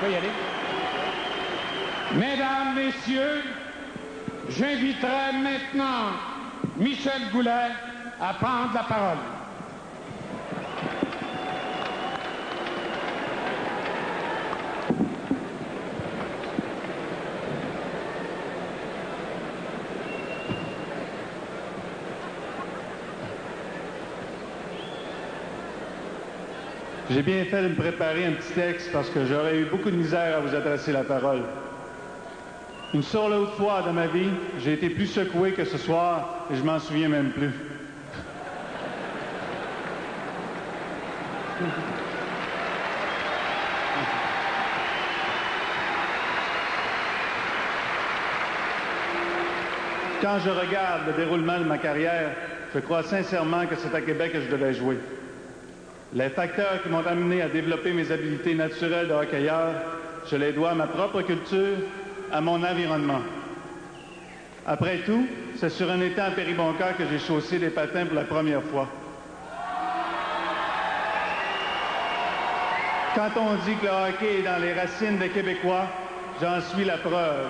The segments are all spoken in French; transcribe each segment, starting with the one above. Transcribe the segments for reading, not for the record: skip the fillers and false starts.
y aller. Mesdames, Messieurs, j'inviterai maintenant Michel Goulet à prendre la parole. J'ai bien fait de me préparer un petit texte parce que j'aurais eu beaucoup de misère à vous adresser la parole. Une seule autre fois dans ma vie, j'ai été plus secoué que ce soir et je m'en souviens même plus. Quand je regarde le déroulement de ma carrière, je crois sincèrement que c'est à Québec que je devais jouer. Les facteurs qui m'ont amené à développer mes habiletés naturelles de hockeyeur, je les dois à ma propre culture, à mon environnement. Après tout, c'est sur un étang à Péribonka que j'ai chaussé des patins pour la première fois. Quand on dit que le hockey est dans les racines des Québécois, j'en suis la preuve.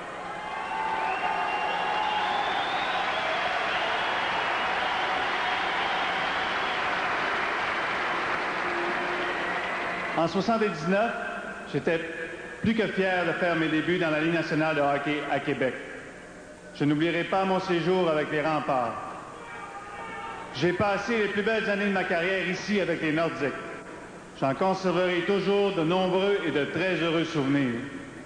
En 1979, j'étais plus que fier de faire mes débuts dans la Ligue nationale de hockey à Québec. Je n'oublierai pas mon séjour avec les Remparts. J'ai passé les plus belles années de ma carrière ici avec les Nordiques. J'en conserverai toujours de nombreux et de très heureux souvenirs.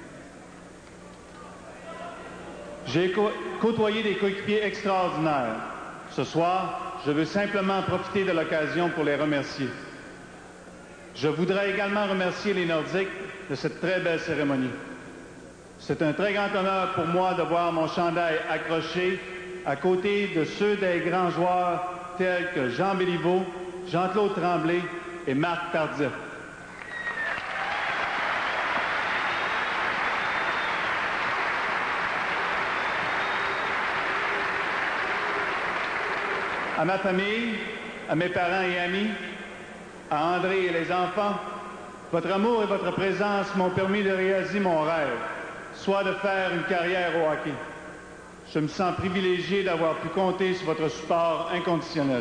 J'ai côtoyé des coéquipiers extraordinaires. Ce soir, je veux simplement profiter de l'occasion pour les remercier. Je voudrais également remercier les Nordiques de cette très belle cérémonie. C'est un très grand honneur pour moi de voir mon chandail accroché à côté de ceux des grands joueurs tels que Jean Béliveau, Jean-Claude Tremblay et Marc Tardif. À ma famille, à mes parents et amis, à André et les enfants, votre amour et votre présence m'ont permis de réaliser mon rêve, soit de faire une carrière au hockey. Je me sens privilégié d'avoir pu compter sur votre support inconditionnel.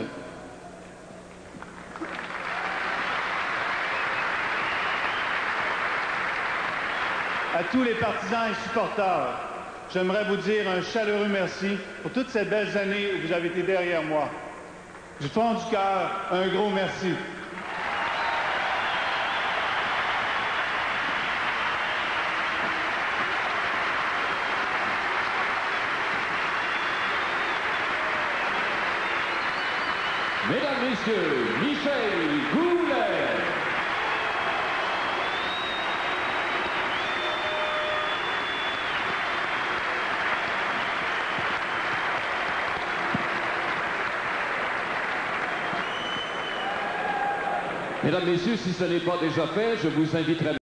À tous les partisans et supporters, j'aimerais vous dire un chaleureux merci pour toutes ces belles années où vous avez été derrière moi. Du fond du cœur, un gros merci. Mesdames, Messieurs, Michel Goulet. Mesdames, Messieurs, si ce n'est pas déjà fait, je vous inviterai